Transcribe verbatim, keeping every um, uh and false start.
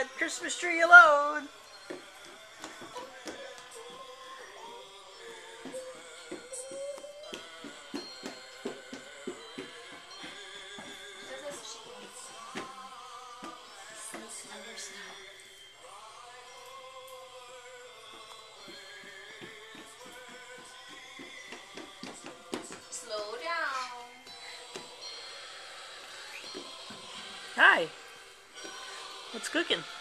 that Christmas tree alone. Slow down. Hi. What's cooking?